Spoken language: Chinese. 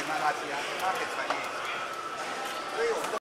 垃圾啊，它可以穿越一些，所以我们都。